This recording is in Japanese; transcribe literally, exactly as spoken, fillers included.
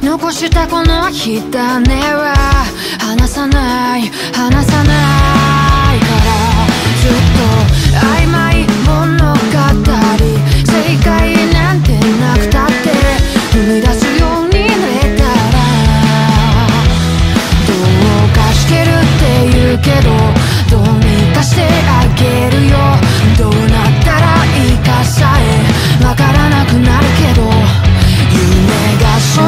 残したこの火種は離さない離さないからずっと曖昧物語正解なんてなくたって踏み出すようになれたらどうかしてるって言うけどどうにかしてあげるよどうなったらいいかさえわからなくなるけど夢が